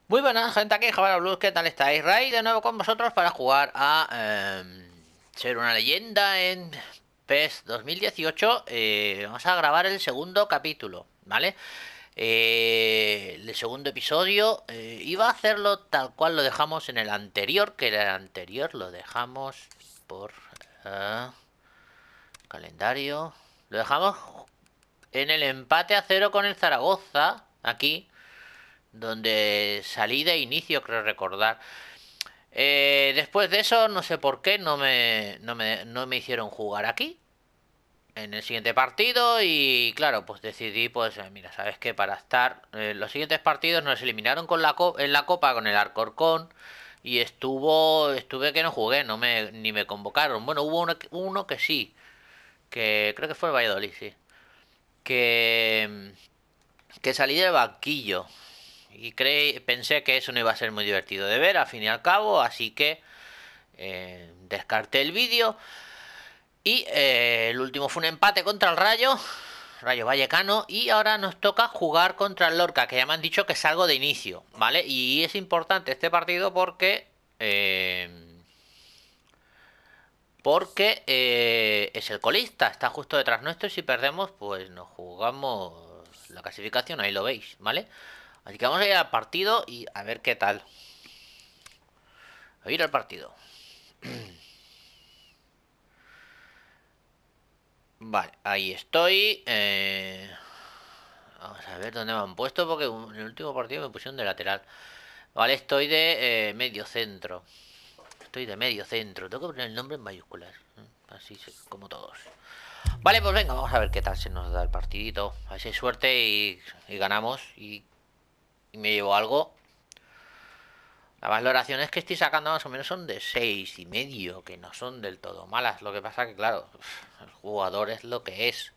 Muy buenas, gente, aquí Jabara Blues, ¿qué tal estáis? Ray de nuevo con vosotros para jugar a ser una leyenda en PES 2018. Vamos a grabar el segundo capítulo, ¿vale? El segundo episodio. Iba a hacerlo tal cual lo dejamos en el anterior, que era el anterior, lo dejamos por calendario. Lo dejamos en el empate a 0 con el Zaragoza, aquí donde salí de inicio, creo recordar. Después de eso, no sé por qué, no me hicieron jugar aquí, en el siguiente partido, y claro, pues decidí, pues mira, ¿sabes qué? Para estar, los siguientes partidos nos eliminaron con en la Copa con el Alcorcón, y estuve que no jugué, ni me convocaron. Bueno, hubo uno que sí, que creo que fue el Valladolid, sí, que, que salí del banquillo. Y pensé que eso no iba a ser muy divertido de ver, al fin y al cabo, así que descarté el vídeo. Y el último fue un empate contra el Rayo Vallecano. Y ahora nos toca jugar contra el Lorca, que ya me han dicho que salgo de inicio, ¿vale? Y es importante este partido porque es el colista, está justo detrás nuestro, y si perdemos, pues nos jugamos la clasificación, ahí lo veis, ¿vale? Así que vamos a ir al partido y a ver qué tal. A ir al partido. Vale, ahí estoy. Vamos a ver dónde me han puesto, porque en el último partido me pusieron de lateral. Vale, estoy de medio centro. Estoy de medio centro. Tengo que poner el nombre en mayúsculas. Así como todos. Vale, pues venga, vamos a ver qué tal se nos da el partidito. A ver si hay suerte y ganamos y me llevo algo. Las valoraciones que estoy sacando más o menos son de 6,5, que no son del todo malas. Lo que pasa que, claro, el jugador es lo que es.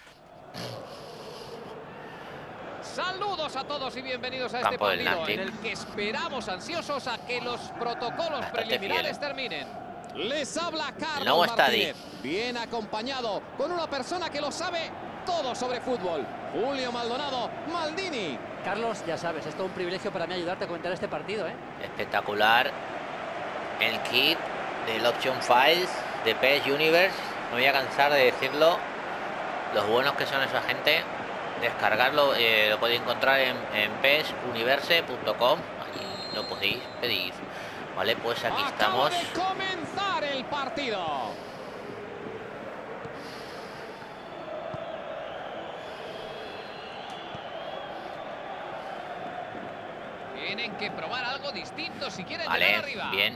Saludos a todos y bienvenidos a Campo este del partido Nantic. en el que esperamos ansiosos a que los protocolos preliminares terminen. Les habla Carlos Martínez, bien acompañado con una persona que lo sabe todo sobre fútbol, Julio Maldonado Maldini. Carlos, ya sabes, es todo un privilegio para mí ayudarte a comentar este partido, ¿eh? Espectacular el kit del Option Files de PES Universe. No voy a cansar de decirlo, los buenos que son esa gente. Descargarlo, lo podéis encontrar en pesuniverse.com. Allí lo podéis pedir. Vale, pues aquí estamos. Acaba de comenzar el partido. Tienen que probar algo distinto si quieren llegar arriba. Bien.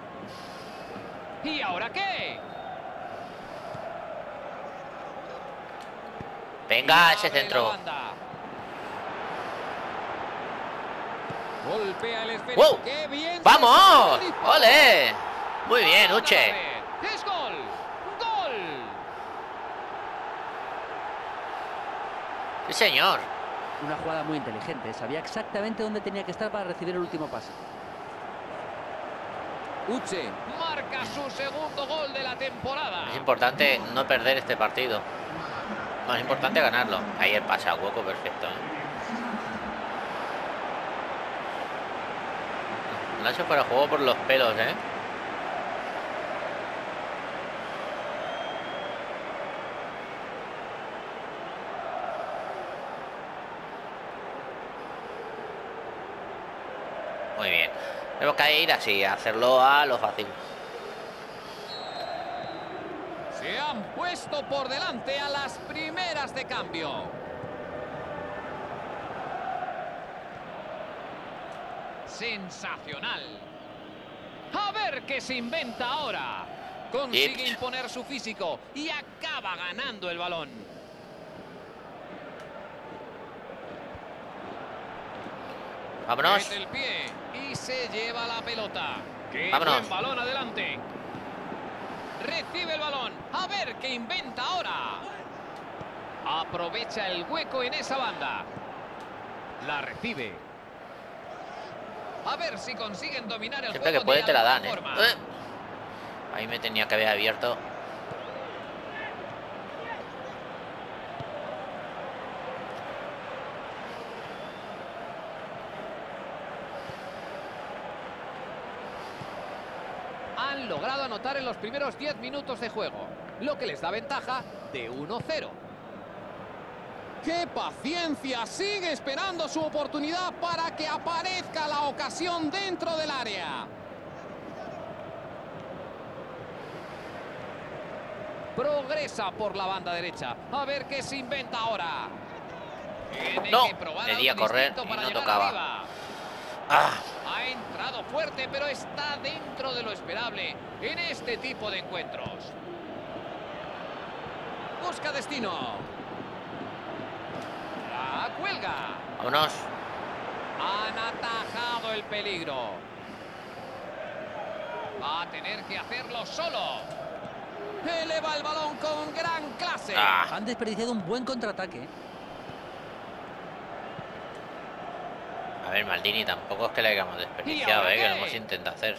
¿Y ahora qué? Venga, ese centro. Golpea el esférico. ¡Wow! ¡Qué bien! ¡Vamos! ¡Ole! Muy bien, Uche. ¡Es gol! ¡Gol! Sí, señor. Una jugada muy inteligente. Sabía exactamente dónde tenía que estar para recibir el último pase. Uche marca su segundo gol de la temporada. Es importante no perder este partido. Más importante ganarlo. Ahí el pase a hueco perfecto, No ha hecho para juego por los pelos, Muy bien. Tenemos que ir así, hacerlo a lo fácil. Se han puesto por delante a las primeras de cambio. Sensacional. A ver qué se inventa ahora. Consigue imponer su físico y acaba ganando el balón. Vámonos. Mete el pie y se lleva la pelota. ¡Qué Vámonos! Buen balón adelante. Recibe el balón. A ver qué inventa ahora. Aprovecha el hueco en esa banda. La recibe. A ver si consiguen dominar el Siempre juego. que puede de te la dan, alguna forma. Ahí me tenía que haber abierto. Han logrado anotar en los primeros 10 minutos de juego, lo que les da ventaja de 1-0. ¡Qué paciencia! Sigue esperando su oportunidad para que aparezca la ocasión dentro del área. Progresa por la banda derecha. A ver qué se inventa ahora. No, le di a correr y no tocaba. Ah. Ha entrado fuerte, pero está dentro de lo esperable en este tipo de encuentros. Busca destino. La cuelga. Vámonos. Han atajado el peligro. Va a tener que hacerlo solo. Eleva el balón con gran clase. Han desperdiciado un buen contraataque. A ver, Maldini, tampoco es que le hayamos desperdiciado, que lo hemos intentado hacer.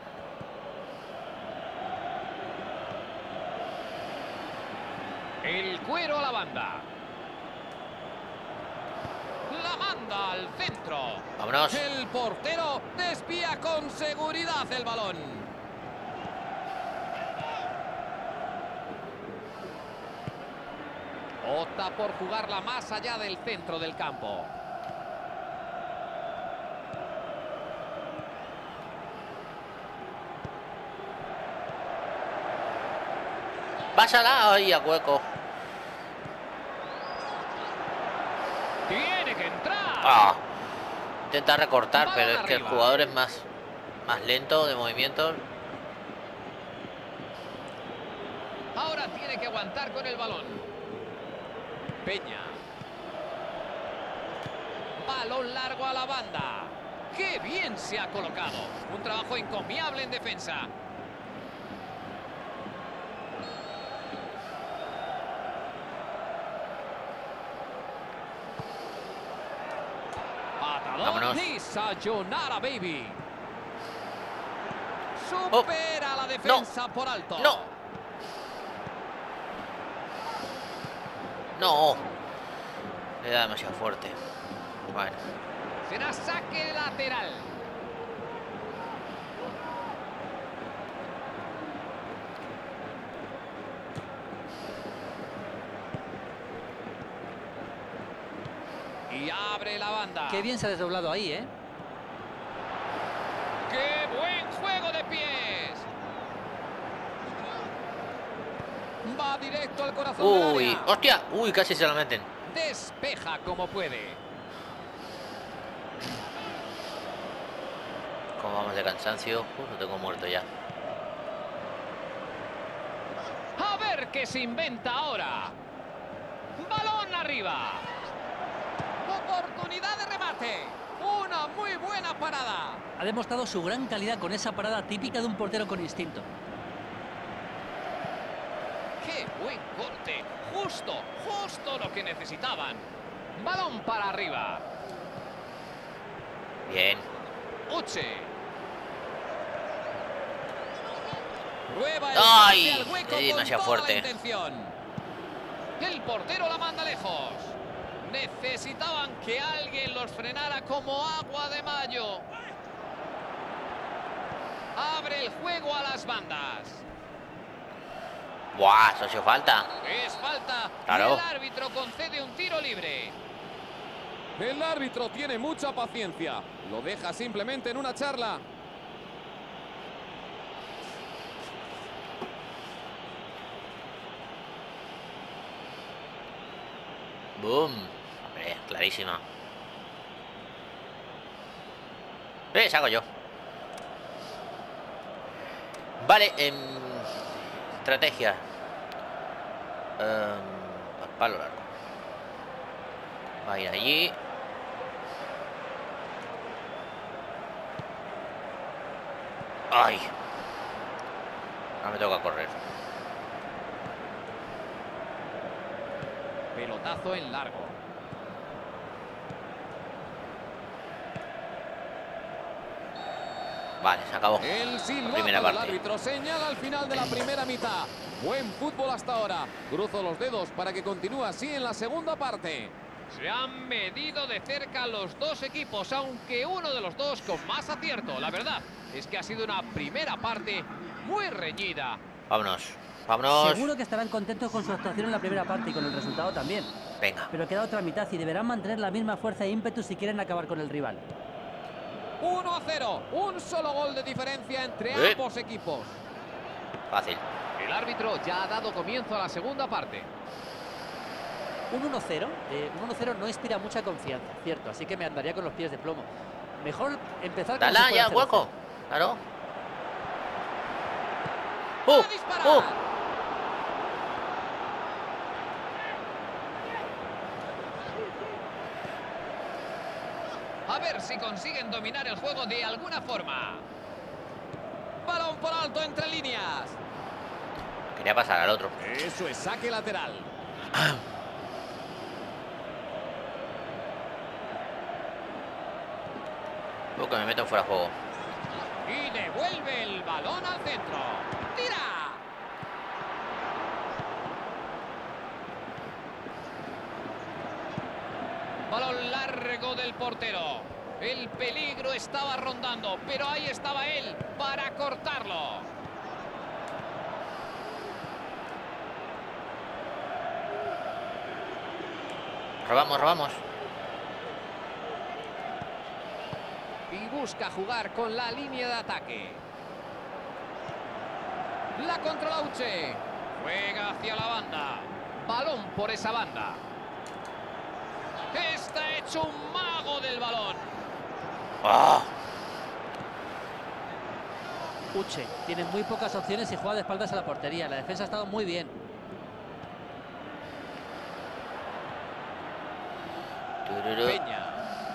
El cuero a la banda. La manda al centro. Vámonos. El portero desvía con seguridad el balón. Opta por jugarla más allá del centro del campo. Pásala ahí a hueco. Tiene que entrar. Intenta recortar, pero es que el jugador es más lento de movimientos. Ahora tiene que aguantar con el balón. Peña. Balón largo a la banda. ¡Qué bien se ha colocado! Un trabajo encomiable en defensa. Vámonos. Sayonara, baby. Supera la defensa por alto. No. Le da demasiado fuerte. Bueno. Será saque lateral. Y abre la banda. Qué bien se ha desdoblado ahí, ¿eh? ¡Qué buen juego de pies! Va directo al corazón del área. ¡Hostia! ¡Uy! Casi se la meten. Despeja como puede. Como vamos de cansancio. Lo tengo muerto ya. A ver qué se inventa ahora. Balón arriba. Oportunidad de remate. Una muy buena parada. Ha demostrado su gran calidad con esa parada típica de un portero con instinto. ¡Qué buen corte! Justo lo que necesitaban. Balón para arriba. Bien. Uche. Prueba el ¡ay! pase al hueco Le di demasiado con toda fuerte. la intención. El portero la manda lejos. Necesitaban que alguien los frenara como agua de mayo. Abre el juego a las bandas. ¡Buah! Eso ha sido falta. Es falta. Claro. Y el árbitro concede un tiro libre. El árbitro tiene mucha paciencia. Lo deja simplemente en una charla. ¡Boom! Hombre, clarísima. Saco yo. Vale, estrategia. Palo largo. Va a ir allí. ¡Ay! Ahora me toca correr. Pelotazo en largo. Vale, se acabó. El silbato Primera del parte. árbitro señala al final de la primera mitad. Buen fútbol hasta ahora. Cruzo los dedos para que continúe así en la segunda parte. Se han medido de cerca los dos equipos, aunque uno de los dos con más acierto. La verdad es que ha sido una primera parte muy reñida. Vámonos, vámonos. Seguro que estarán contentos con su actuación en la primera parte y con el resultado también. Venga. Pero queda otra mitad y deberán mantener la misma fuerza e ímpetu si quieren acabar con el rival. 1-0, un solo gol de diferencia entre ambos equipos. Fácil. El árbitro ya ha dado comienzo a la segunda parte. Un 1-0 no inspira mucha confianza, cierto, así que me andaría con los pies de plomo. Mejor empezar con... Dale ya, hueco. Claro. ¡A disparar! A ver si consiguen dominar el juego de alguna forma. Balón por alto entre líneas. Quería pasar al otro. Eso es saque lateral. Que me meto fuera de juego. Y devuelve el balón al centro. ¡Tira! Balón largo del portero. El peligro estaba rondando, pero ahí estaba él para cortarlo. Robamos, robamos. Y busca jugar con la línea de ataque. La controla Uche. Juega hacia la banda. Balón por esa banda. Está hecho un mago del balón. ¡Oh! Uche tiene muy pocas opciones y juega de espaldas a la portería. La defensa ha estado muy bien. Peña.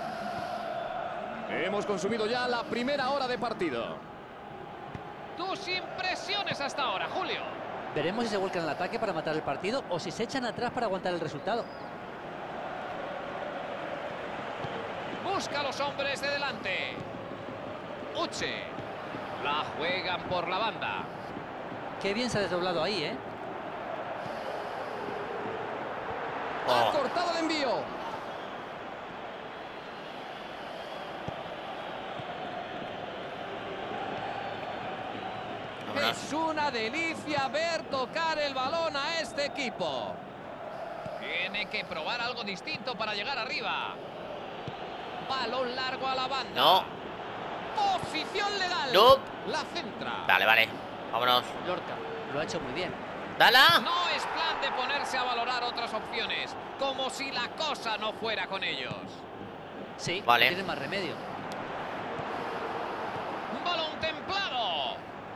Hemos consumido ya la primera hora de partido. Tus impresiones hasta ahora, Julio. Veremos si se vuelcan al ataque para matar el partido o si se echan atrás para aguantar el resultado. Busca a los hombres de delante. Uche. La juegan por la banda. Qué bien se ha desdoblado ahí, ¿eh? Ha cortado el envío. Es una delicia ver tocar el balón a este equipo. Tiene que probar algo distinto para llegar arriba. Balón largo a la banda. No. Posición legal. No. La centra. Vale, vale. Vámonos. Lorca lo ha hecho muy bien. ¡Dala! No es plan de ponerse a valorar otras opciones, como si la cosa no fuera con ellos. Sí, vale. No tienen más remedio. Balón templado.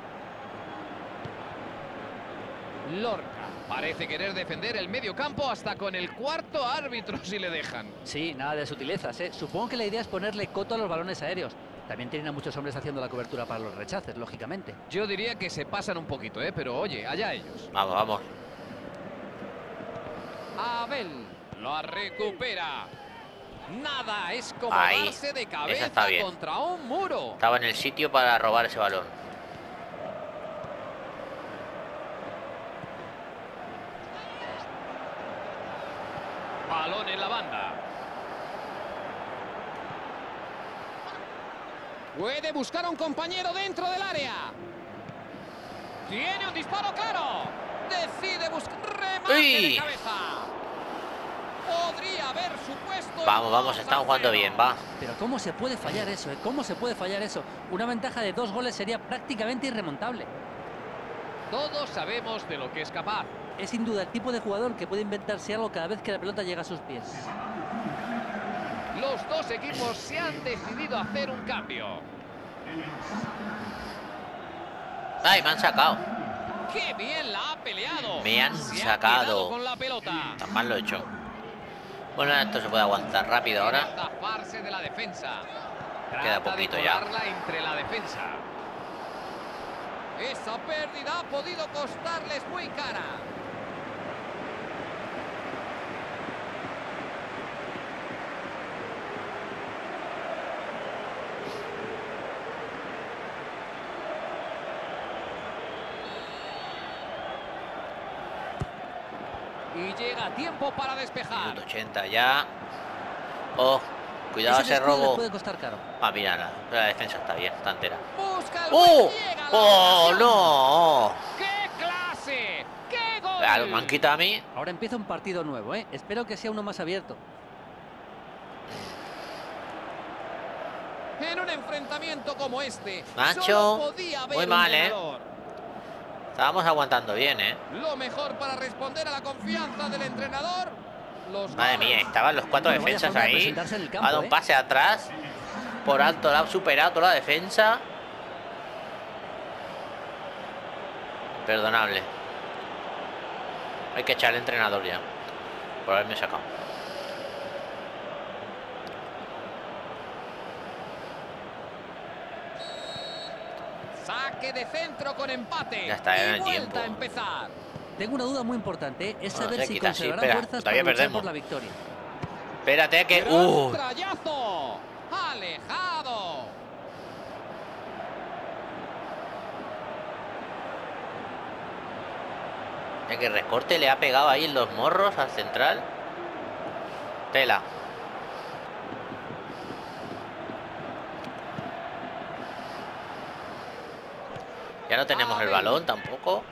Lorca parece querer defender el medio campo hasta con el cuarto árbitro si le dejan. Sí, nada de sutilezas, ¿eh? Supongo que la idea es ponerle coto a los balones aéreos. También tienen a muchos hombres haciendo la cobertura para los rechaces, lógicamente. Yo diría que se pasan un poquito, pero oye, allá ellos. Vamos, vamos. Abel lo recupera. Nada, es como ahí. darse de Esa cabeza está bien. contra un muro. Estaba en el sitio para robar ese balón. Balón en la banda. Puede buscar a un compañero dentro del área. Tiene un disparo claro. Decide buscar remate de cabeza. Podría haber supuesto. Vamos, vamos, están jugando bien, va. Pero ¿cómo se puede fallar eso? ¿Cómo se puede fallar eso? Una ventaja de 2 goles sería prácticamente irremontable. Todos sabemos de lo que es capaz. Es sin duda el tipo de jugador que puede inventarse algo cada vez que la pelota llega a sus pies. Los dos equipos se han decidido a hacer un cambio. ¡Ay, me han sacado! ¡Qué bien la ha peleado! Me han Se ha sacado. quedado con la pelota. Tan mal lo he hecho. Bueno, esto se puede aguantar rápido ahora. Zafarse de la defensa. Queda Trata poquito de ya. colarla entre la defensa. Esa pérdida ha podido costarles muy cara. Y llega a tiempo para despejar. Minuto 80 ya. Oh, Cuidado ese robo. Puede costar caro. Ah, mira, la defensa está bien, está entera. ¡Oh! ¡Oh, no! ¡Qué clase! ¡Qué gol! Claro, me han quitado a mí. Ahora empieza un partido nuevo, ¿eh? Espero que sea uno más abierto. En un enfrentamiento como este, Nacho, muy mal, ¿eh? Estábamos aguantando bien, ¿eh? Lo mejor para responder a la confianza del entrenador. Madre mía, estaban los 4 defensas ahí. Ha dado un pase atrás. Por alto, la ha superado toda la defensa. Perdonable. Hay que echar al entrenador ya. Por haberme sacado. Saque de centro con empate. Ya está, en el vuelta tiempo. a empezar. Tengo una duda muy importante, ¿eh? Es saber si quita, conservará espera, fuerzas todavía para luchar perdemos. por la victoria. Espérate que... ¡Gran trayazo! ¡Alejado! Que recorte le ha pegado ahí en los morros al central. Tela. Ya no tenemos el balón tampoco.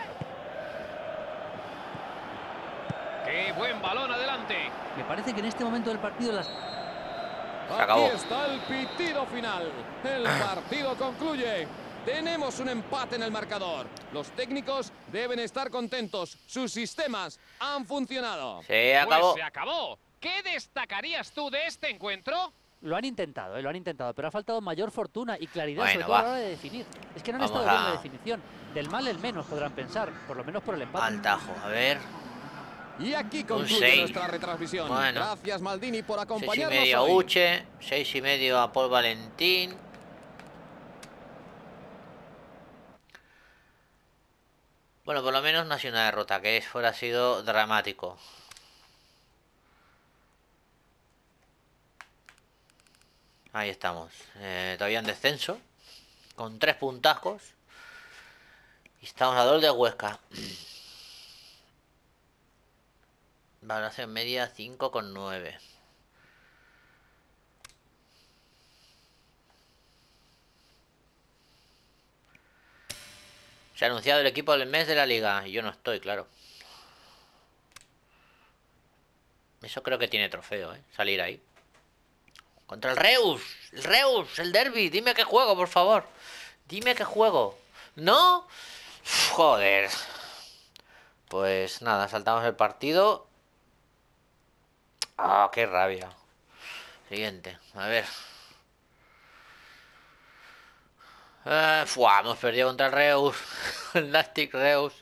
¡Qué buen balón adelante! Me parece que en este momento del partido las... Se acabó. Aquí está el pitido final. El partido concluye. Tenemos un empate en el marcador. Los técnicos deben estar contentos. Sus sistemas han funcionado. Se acabó. Pues se acabó. ¿Qué destacarías tú de este encuentro? Lo han intentado, lo han intentado, pero ha faltado mayor fortuna y claridad, Bueno, sobre todo a la hora de definir. Es que no han Vamos estado bien en a- la definición. Del mal el menos podrán pensar, por lo menos por el empate. Al tajo, a ver. Y aquí Un concluye 6. nuestra retransmisión. Bueno. Gracias, Maldini, por 6,5 acompañarnos a hoy. Uche. 6,5 a Paul Valentín. Bueno, por lo menos no ha sido una derrota, que fuera sido dramático. Ahí estamos. Todavía en descenso. Con 3 puntazos. Y estamos a 2 de Huesca. Valoración media 5,9. Se ha anunciado el equipo del mes de la liga. Y yo no estoy, claro. Eso creo que tiene trofeo, ¿eh? Salir ahí. Contra el Reus. El Reus, el derbi. Dime qué juego, por favor. Dime qué juego. ¿No? Uf, joder. Pues nada, saltamos el partido. Ah, qué rabia. Siguiente, a ver. Hemos perdido contra el Reus. El Nastic Reus.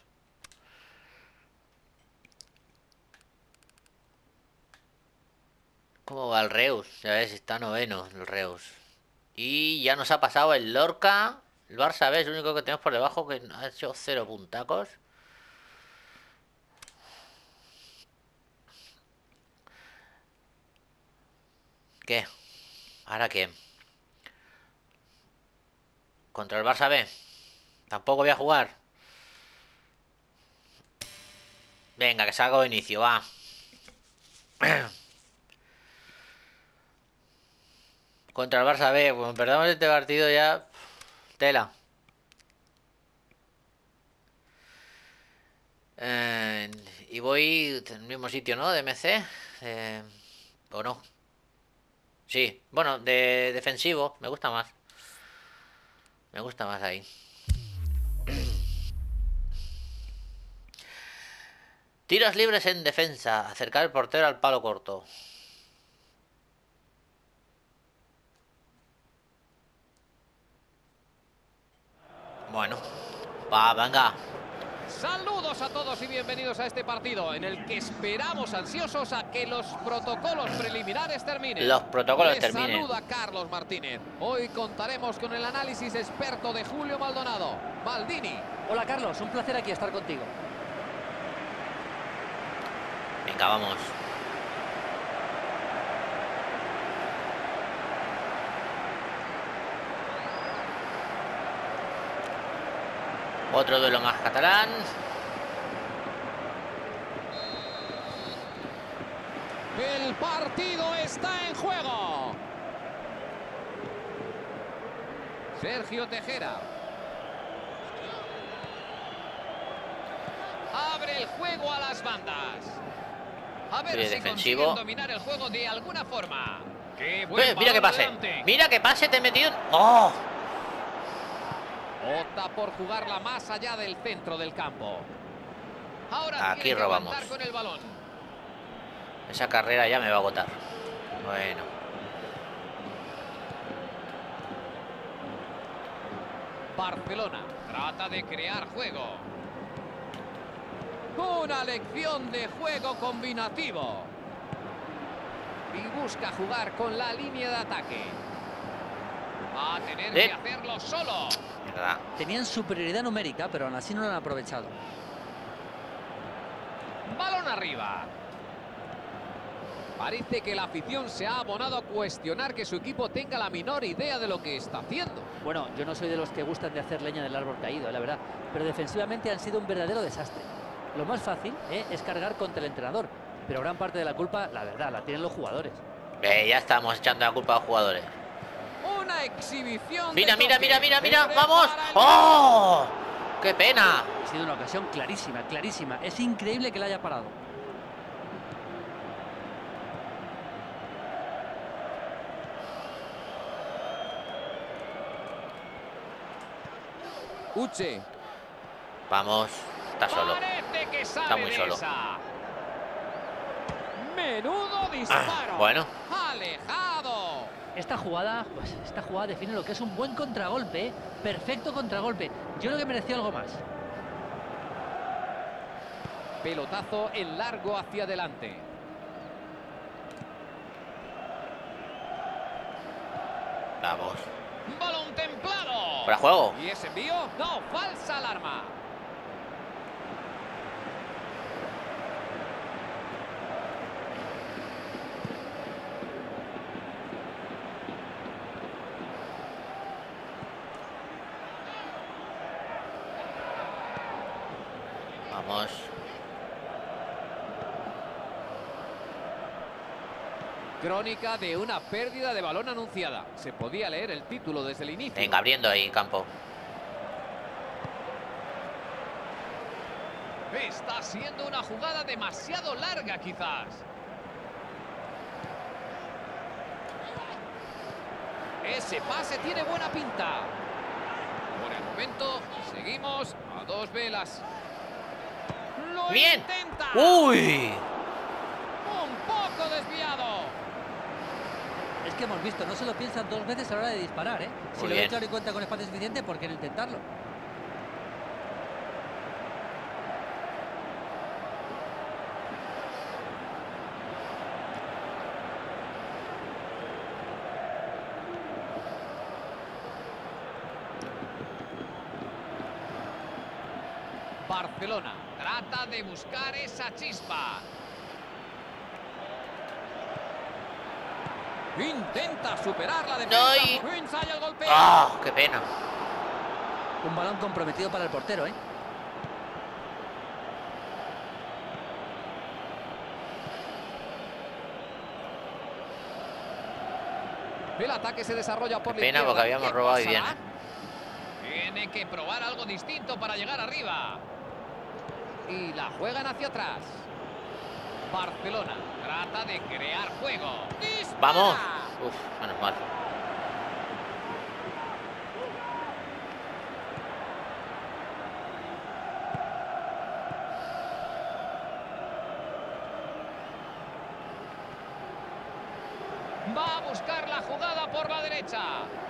¿Cómo va el Reus? Ya ves, está noveno el Reus. Y ya nos ha pasado el Lorca. El Barça B es el único que tenemos por debajo, que ha hecho 0 puntacos. ¿Qué? ¿Ahora qué? Contra el Barça B. Tampoco voy a jugar. Venga, que salga de inicio, va. Contra el Barça B. Bueno, perdamos este partido ya. Tela. Y voy en el mismo sitio, ¿no? De MC. ¿O no? Sí. Bueno, de defensivo. Me gusta más. Me gusta más ahí. Tiros libres en defensa. Acercar el portero al palo corto. Bueno. Va, venga. Saludos a todos y bienvenidos a este partido en el que esperamos ansiosos a que los protocolos preliminares terminen. Los protocolos Les terminen. saluda Carlos Martínez. Hoy contaremos con el análisis experto de Julio Maldonado, Maldini. Hola Carlos, un placer aquí estar contigo. Venga, vamos. Otro duelo más catalán. El partido está en juego. Sergio Tejera. Abre el juego a las bandas. A ver si consiguen dominar el juego de alguna forma. ¡Qué buen mira que pase! Adelante. ¡Mira que pase! ¡Te he metido! ¡Oh! Opta por jugarla más allá del centro del campo. Ahora aquí robamos. Con el balón. Esa carrera ya me va a agotar. Bueno. Barcelona trata de crear juego. Una lección de juego combinativo. Y busca jugar con la línea de ataque. Va a tener que hacerlo solo. ¿Verdad? Tenían superioridad numérica, pero aún así no lo han aprovechado. Balón arriba. Parece que la afición se ha abonado a cuestionar que su equipo tenga la menor idea de lo que está haciendo. Bueno, yo no soy de los que gustan de hacer leña del árbol caído, la verdad. Pero defensivamente han sido un verdadero desastre. Lo más fácil es cargar contra el entrenador. Pero gran parte de la culpa, la verdad, la tienen los jugadores. Ya estamos echando la culpa a los jugadores. Una exhibición. Mira, mira, mira, mira, mira. ¡Vamos! ¡Oh! ¡Qué pena! Ha sido una ocasión clarísima, clarísima. Es increíble que la haya parado. Uche. Vamos. Está solo. Está muy solo. Menudo disparo. Bueno. Alejado. Esta jugada define lo que es un buen contragolpe, ¿eh? Perfecto contragolpe. Yo creo que mereció algo más. Pelotazo en largo hacia adelante. Vamos. Balón templado. ¿Fuera juego? ¿Y ese envío? No, falsa alarma. Vamos. Crónica de una pérdida de balón anunciada. Se podía leer el título desde el inicio. Venga, abriendo ahí campo. Está siendo una jugada demasiado larga, quizás. Ese pase tiene buena pinta. Por el momento, seguimos a dos velas. ¡Lo ¡Bien! intenta! ¡Uy! Un poco desviado. Es que hemos visto, no se lo piensan dos veces a la hora de disparar, ¿eh? Si lo ven claro y cuenta con espacio suficiente, ¿por qué no intentarlo? Barcelona trata de buscar esa chispa. Intenta superar la defensa. No, Ensaya el golpe. ¡Ah! ¡Qué pena! Un balón comprometido para el portero, ¿eh? El ataque se desarrolla por la izquierda. Pena porque habíamos robado y bien. Tiene que probar algo distinto para llegar arriba. Y la juegan hacia atrás. Barcelona trata de crear juego. ¡Dispara! ¡Vamos! Uf, menos mal. Va a buscar la jugada por la derecha.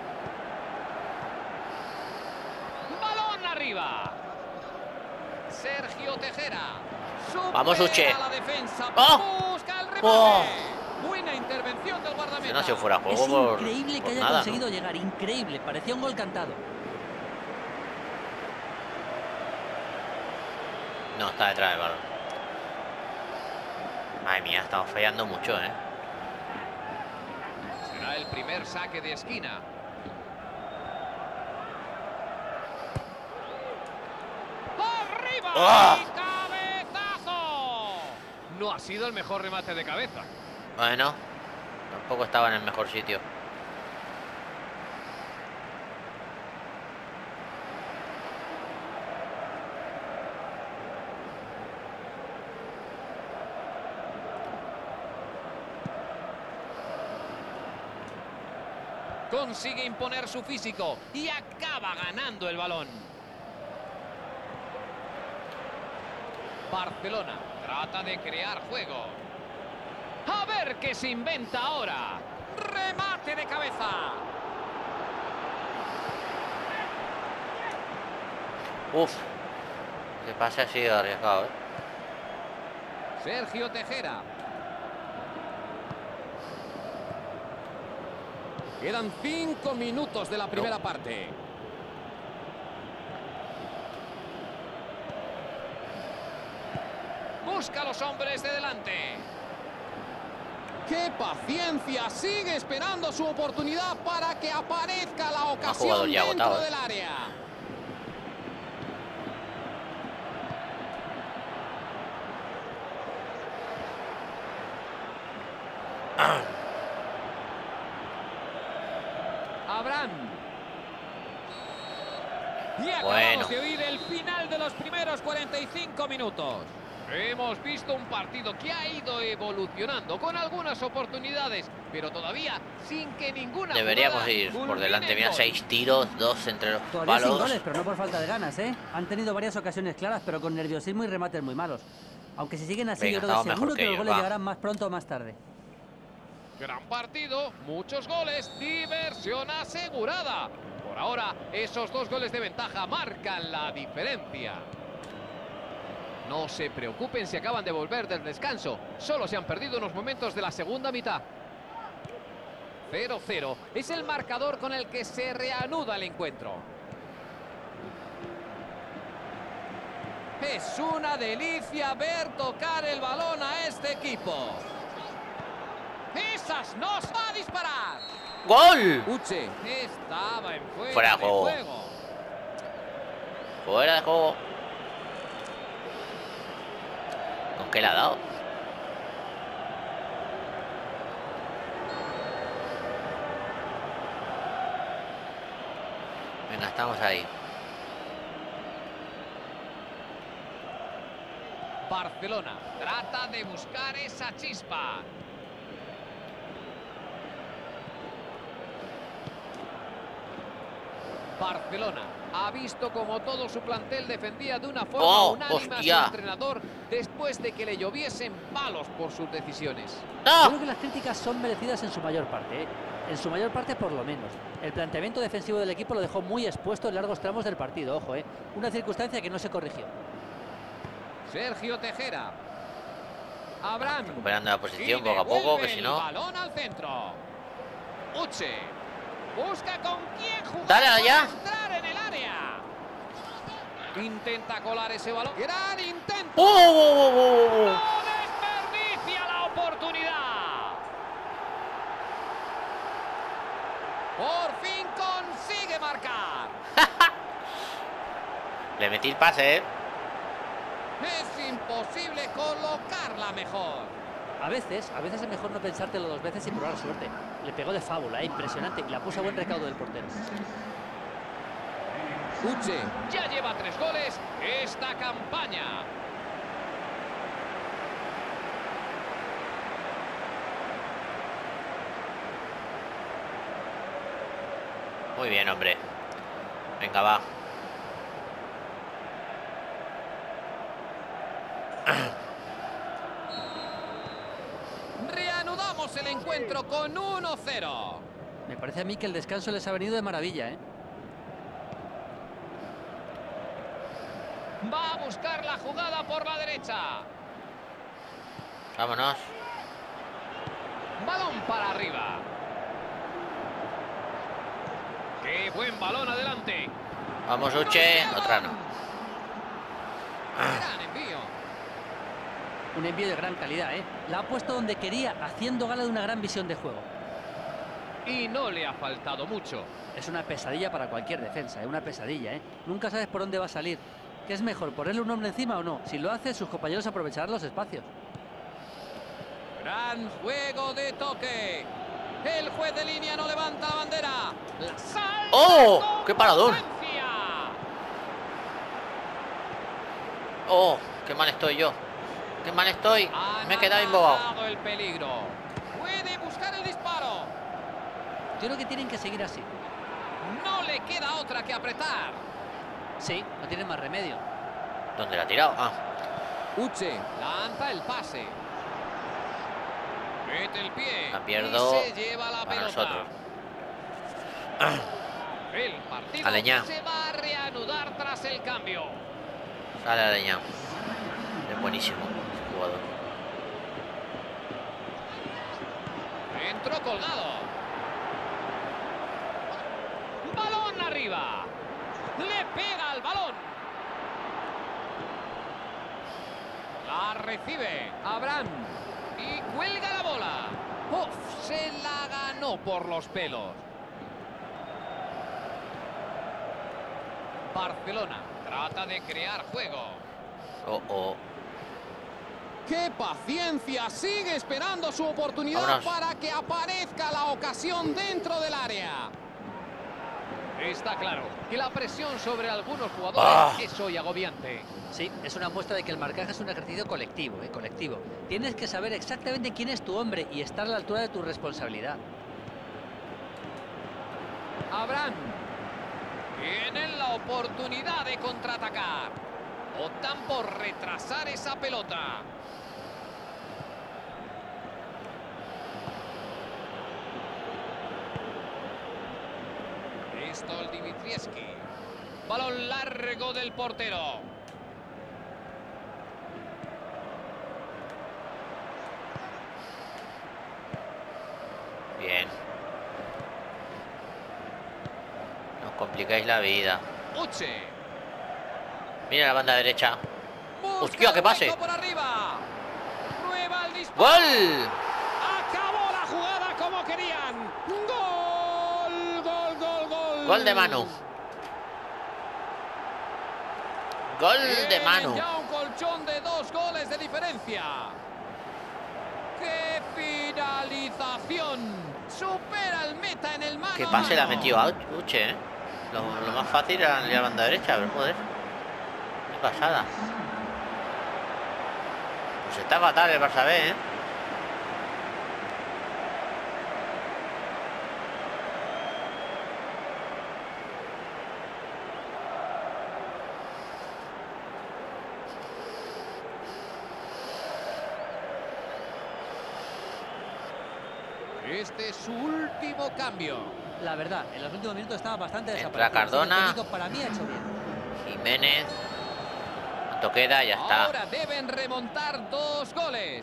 Balón arriba. Sergio Tejera. Vamos, Uche. La defensa. ¡Oh! Busca el remate. ¡Oh! Buena intervención del guardameta. No se fuera juego es por increíble que haya nada, conseguido ¿no? llegar. Increíble. Parecía un gol cantado. No, está detrás del balón. Madre mía, estamos fallando mucho, ¿eh? Será el primer saque de esquina. ¡Arriba! ¡Oh! ¡Cabezazo! No ha sido el mejor remate de cabeza. Bueno, tampoco estaba en el mejor sitio. Consigue imponer su físico y acaba ganando el balón. Barcelona trata de crear juego. A ver qué se inventa ahora. Remate de cabeza. Uf. Que pase así arriesgado, ¿eh? Sergio Tejera. Quedan 5 minutos de la primera parte. Busca a los hombres de delante. ¡Qué paciencia! Sigue esperando su oportunidad para que aparezca la ocasión dentro del área. Abraham. Y acabamos de oír el final de los primeros 45 minutos. Hemos visto un partido que ha ido evolucionando con algunas oportunidades, pero todavía sin que ninguna deberíamos ir por delante. Mira, 6 tiros, 2 entre los palos. Sin goles, pero no por falta de ganas, ¿eh? Han tenido varias ocasiones claras, pero con nerviosismo y remates muy malos. Aunque si siguen así, yo creo que seguro que los goles llegarán más pronto o más tarde. Gran partido, muchos goles, diversión asegurada. Por ahora, esos 2 goles de ventaja marcan la diferencia. No se preocupen si acaban de volver del descanso. Solo se han perdido unos momentos de la segunda mitad. 0-0 es el marcador con el que se reanuda el encuentro. Es una delicia ver tocar el balón a este equipo. ¡Esas nos va a disparar! ¡Gol! Uche estaba en fuera de juego. Fuera de juego. ¿Con qué le ha dado? Venga, estamos ahí. Barcelona trata de buscar esa chispa. Barcelona ha visto como todo su plantel defendía de una forma unánime a su entrenador después de que le lloviesen palos por sus decisiones. Yo creo que las críticas son merecidas en su mayor parte, ¿eh? En su mayor parte por lo menos. El planteamiento defensivo del equipo lo dejó muy expuesto en largos tramos del partido, ojo, ¿eh? Una circunstancia que no se corrigió. Sergio Tejera. Abraham. Recuperando la posición poco a poco, que si no... Balón al centro. Uche. Busca con quién jugar. Dale allá. Entrar en el área. Intenta colar ese balón. Gran intento. ¡Oh! No desperdicia la oportunidad. Por fin consigue marcar. Le metí el pase, ¿eh? Es imposible colocarla mejor. A veces es mejor no pensártelo 2 veces y probar suerte. Le pegó de fábula, impresionante, y la puso a buen recaudo del portero. Uche ya lleva 3 goles esta campaña. Muy bien, hombre. Venga, va. Reanudamos el encuentro con 1-0. Me parece a mí que el descanso les ha venido de maravilla, ¿eh? Va a buscar la jugada por la derecha. Vámonos. Balón para arriba. ¡Qué buen balón adelante! Vamos, Uche. Otra no. Gran envío. Un envío de gran calidad, ¿eh? La ha puesto donde quería, haciendo gala de una gran visión de juego. Y no le ha faltado mucho. Es una pesadilla para cualquier defensa, ¿eh? Una pesadilla, ¿eh? Nunca sabes por dónde va a salir. ¿Qué es mejor, ponerle un hombre encima o no? Si lo hace, sus compañeros aprovecharán los espacios. Gran juego de toque. El juez de línea no levanta la bandera. ¡Oh! ¡Qué parador! ¡Oh! ¡Qué mal estoy yo! ¡Qué mal estoy! Me he quedado embobado. El peligro. Puede buscar el disparo. Yo creo que tienen que seguir así. No le queda otra que apretar. Sí, no tienen más remedio. ¿Dónde la ha tirado? Ah. Uche. Lanza el pase. Mete el pie. La pierdo y se lleva la para pelota. nosotros. El partido Aleñá. se va a reanudar tras el cambio. Sale Aleñá. Es buenísimo ese jugador. Entró colgado. Balón arriba. Le pega al balón. La recibe Abraham. Y cuelga la bola. ¡Uf! Se la ganó por los pelos. Barcelona trata de crear juego. Oh. ¡Qué paciencia! Sigue esperando su oportunidad. Vámonos. Para que aparezca la ocasión dentro del área. Está claro que la presión sobre algunos jugadores es hoy agobiante. Sí, es una muestra de que el marcaje es un ejercicio colectivo, colectivo. Tienes que saber exactamente quién es tu hombre y estar a la altura de tu responsabilidad. Abraham. Tienen la oportunidad de contraatacar. Optan por retrasar esa pelota. Stol Dimitrievski. Balón largo del portero. Bien. Nos complicáis la vida. Uche. Mira la banda derecha. Busca ¡Hostia, qué pase! por arriba. Prueba el disparo. ¡Gol! Acabó la jugada como querían. Gol, gol, gol, gol. Gol de Manu. Gol de Tienen Manu. ya un colchón de 2 goles de diferencia. ¡Qué finalización! Supera el meta en el mano. Qué pase le ha metido a Uche, ¿eh? Lo más fácil era la banda derecha, pero joder. Qué pasada. Pues está fatal el Barça B, ¿eh? Este es su último cambio. La verdad, en los últimos minutos estaba bastante Entra desaparecido. Cardona. El técnico para mí ha hecho bien. Jiménez. ¿Cuánto queda? Ya está. Ahora deben remontar 2 goles.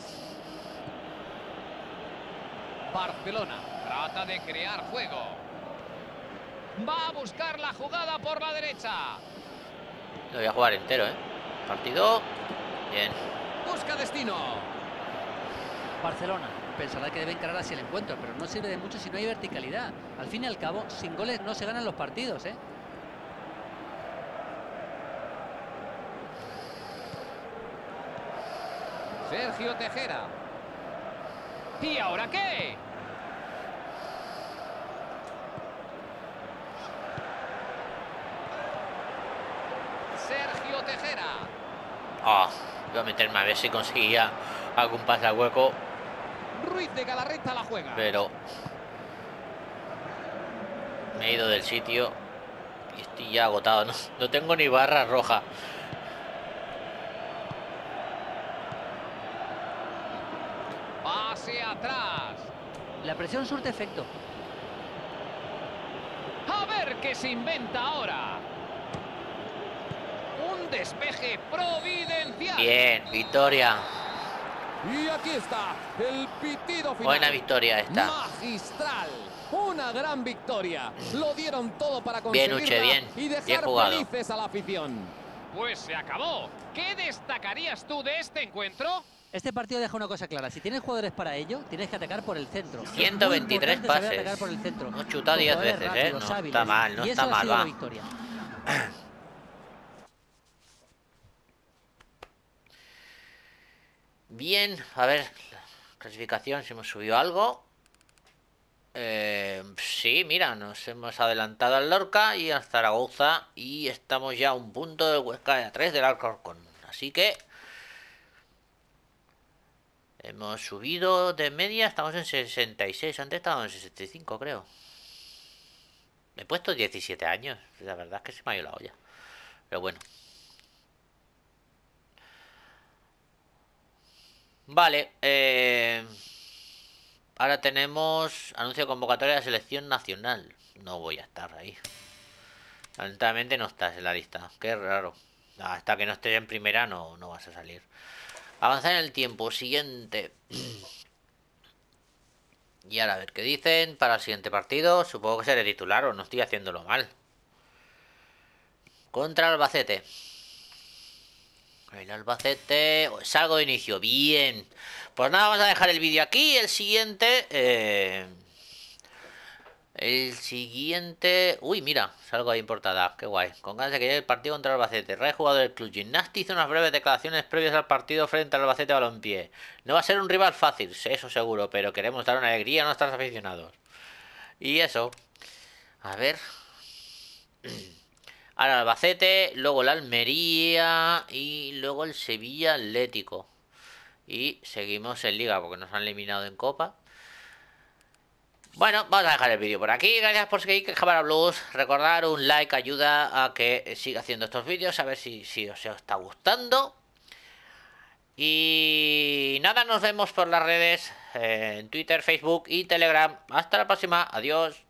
Barcelona trata de crear juego. Va a buscar la jugada por la derecha. Lo voy a jugar entero, ¿eh? Partido. Bien. Busca destino. Barcelona pensará que debe encarar así el encuentro, pero no sirve de mucho si no hay verticalidad. Al fin y al cabo, sin goles no se ganan los partidos, ¿eh? Sergio Tejera. ¿Y ahora qué? Sergio Tejera. Ah, iba a meterme a ver si conseguía algún pase al hueco, Ruiz de Galarreta la juega. pero me he ido del sitio y estoy ya agotado. No tengo ni barra roja. Pase atrás. La presión surte efecto. A ver qué se inventa ahora. Un despeje providencial. Bien, victoria. Y aquí está el pitido final. Buena victoria esta. Magistral. Una gran victoria. Lo dieron todo para conseguirla. Uche, bien. Y dejar Bien jugado. felices a la afición. Pues se acabó. ¿Qué destacarías tú de este encuentro? Este partido deja una cosa clara. Si tienes jugadores para ello, tienes que atacar por el centro. Es muy 123 importante saber pases. atacar por el centro. Hemos chutado Con 10 jugadores veces, rápidos, no hábiles. está mal, no Y está eso ha mal, sido la va. victoria. Bien, a ver, clasificación, si hemos subido algo. Sí, mira, nos hemos adelantado al Lorca y al Zaragoza y estamos ya a un punto del Huesca y a 3 del Alcorcón. Así que hemos subido de media, estamos en 66, antes estábamos en 65, creo. Me he puesto 17 años. La verdad es que se me ha ido la olla. Pero bueno. Vale. Ahora tenemos anuncio de convocatoria de selección nacional. No voy a estar ahí. Lamentablemente no estás en la lista. Qué raro. Hasta que no estés en primera no vas a salir. Avanzar en el tiempo. Siguiente. Y ahora a ver qué dicen para el siguiente partido. Supongo que seré titular o no estoy haciéndolo mal. Contra Albacete. El Albacete. Salgo de inicio. Bien. Pues nada, vamos a dejar el vídeo aquí. El siguiente. Uy, mira, salgo ahí en portada. Qué guay. Con ganas de que llegue el partido contra el Albacete. Ray, jugador del Club Gimnasti, hizo unas breves declaraciones previas al partido frente al Albacete Balompié. No va a ser un rival fácil, eso seguro, pero queremos dar una alegría a nuestros aficionados. Y eso. A ver. Ahora el Albacete, luego el Almería y luego el Sevilla Atlético. Y seguimos en Liga porque nos han eliminado en Copa. Bueno, vamos a dejar el vídeo por aquí. Gracias por seguir Cámara Blues. Recordar un like ayuda a que siga haciendo estos vídeos. A ver si os está gustando. Y nada, nos vemos por las redes. En Twitter, Facebook y Telegram. Hasta la próxima. Adiós.